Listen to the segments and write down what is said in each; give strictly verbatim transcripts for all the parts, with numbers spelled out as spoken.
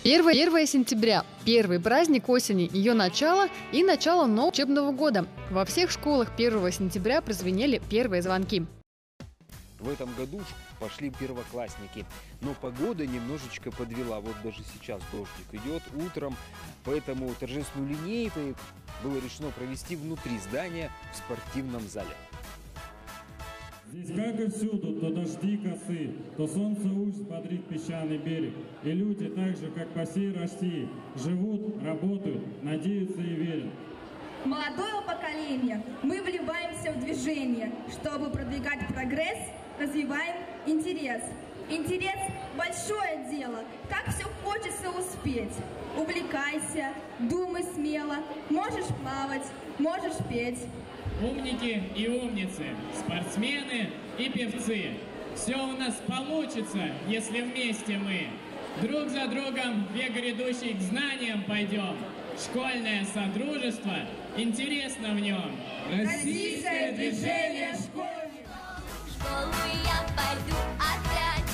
первое сентября – первый праздник осени, ее начало и начало нового учебного года. Во всех школах первого сентября прозвенели первые звонки. В этом году пошли первоклассники, но погода немножечко подвела. Вот даже сейчас дождик идет утром, поэтому торжественную линейку было решено провести внутри здания в спортивном зале. Здесь, как и всюду, то дожди косы, то солнце уж бодрит песчаный берег. И люди, так же, как по всей России, живут, работают, надеются и верят. Молодое поколение мы вливаемся в движение, чтобы продвигать прогресс, развиваем интерес. Интерес – большое дело, как все хочется успеть. Увлекайся, думай смело, можешь плавать, можешь петь. Умники и умницы, спортсмены и певцы. Все у нас получится, если вместе мы друг за другом век грядущий к знаниям пойдем. Школьное содружество, интересно в нем. Российское движение школьников. В школу я пойду опять.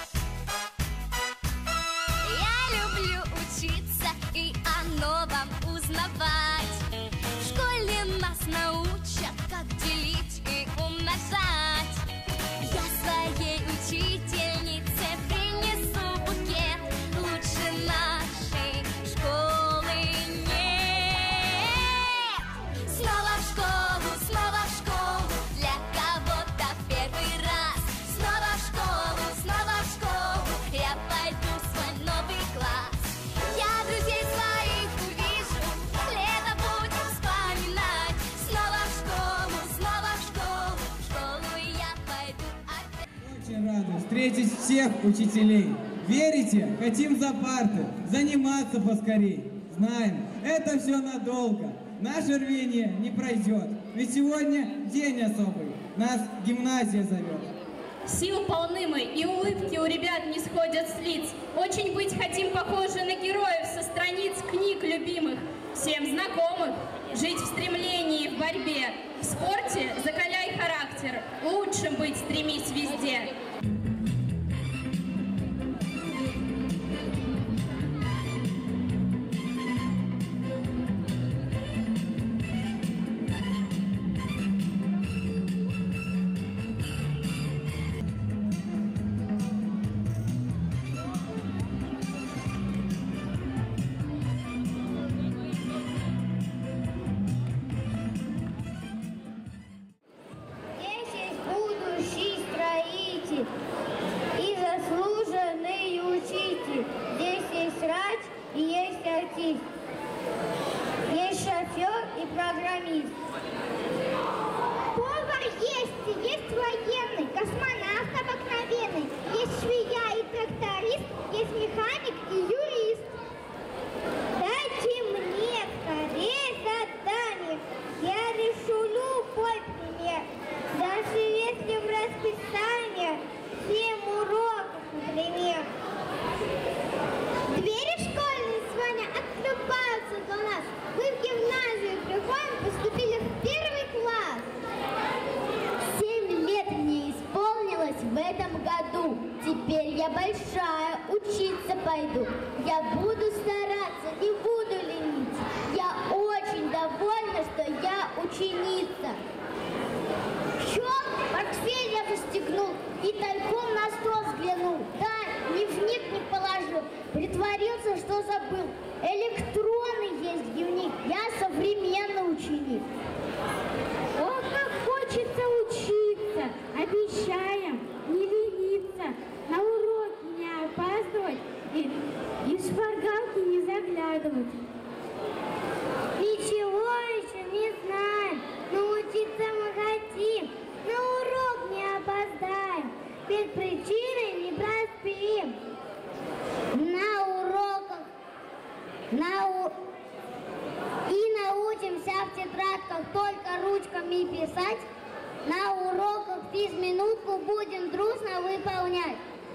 Я люблю учиться и о новом узнавать. В школе нас научат, как делить и умножать. Я своей учительнице принесу букет. Лучше нашей школы нет. Снова в школу, снова в школу, для кого-то первый раз. Снова в школу, снова в школу, я пойду в свой новый класс. Я друзей своих увижу, лето будем вспоминать. Снова в школу, снова в школу, в школу я пойду опять. Очень рады встретить всех учителей. Верите? Хотим за парты, заниматься поскорей. Знаем, это все надолго. Наше рвение не пройдет. Ведь сегодня день особый. Нас гимназия зовет. Сил полны мы, и улыбки у ребят не сходят с лиц. Очень быть хотим похожи на героев со страниц книг любимых, всем знакомых. Жить в стремлении, в борьбе, в спорте закаляй характер. Лучшим быть стремись везде. И заслуженный учитель. Здесь есть врач и есть артист. Есть шофер и программист. Повар есть, есть военный, космонавт обыкновенный. Есть швея и тракторист, есть механик и юрист. Дайте мне скорее задание, я решу любой пример. Даже если в расписании семь уроков, например. Двери школьные сегодня открываются для нас. Мы в гимназию приходим, поступили в первый класс. Семь лет мне исполнилось в этом году. Теперь я большая, учиться пойду. Я буду стараться, не буду лениться. Я очень довольна, что я ученица. Щелк, портфель я застегнул и тайком на стол взглянул. Да, ни вник не положил, притворился, что забыл. Электронный есть дневник, я современный ученик. О, как хочется учиться, обещаем не лениться, на уроки не опаздывать и, и в шпаргалки не заглядывать. Ничего еще не знаем, но учиться мы хотим, на урок не опоздаем, без причины не проспим. На уроках на у... и научимся в тетрадках только ручками писать, на уроках физминутку будем дружно выполнять.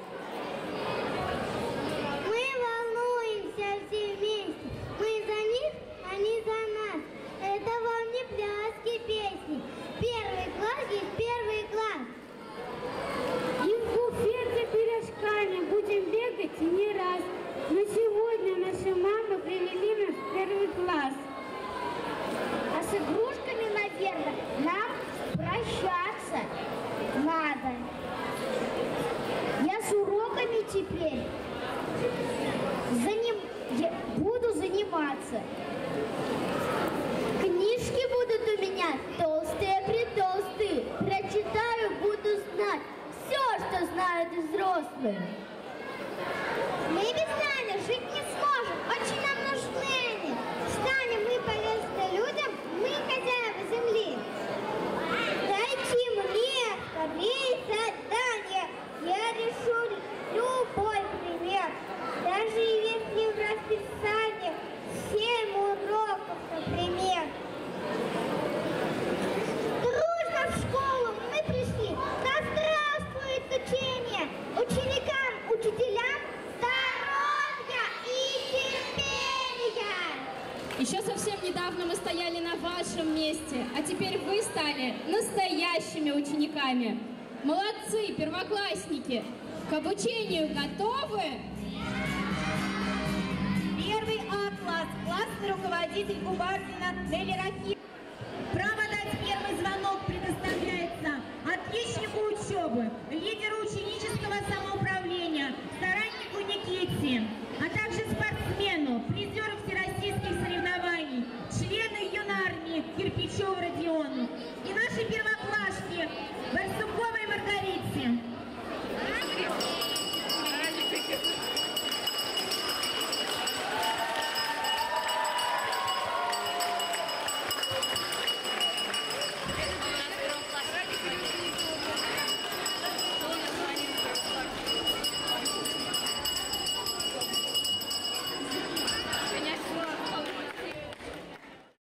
Мы волнуемся все вместе, мы за них, они за нас. Это вам не пляски, песни. Первый класс есть первый класс. И в буфете пирожками будем бегать и не раз. Но сегодня готовы? Мы без знания жить не сможем, очень нам нужны они. Станем мы полезны людям, мы хозяева земли. Дайте мне скорее задание, я решу любой пример. Даже если в расписании семь уроков, например. Дружно в школу мы пришли, да здравствует учение. Ученикам, учителям здоровья и терпения. Еще совсем недавно мы стояли на вашем месте, а теперь вы стали настоящими учениками. Молодцы, первоклассники! К обучению готовы? Первый А-класс, классный руководитель Губардина Нелли Рахимовна.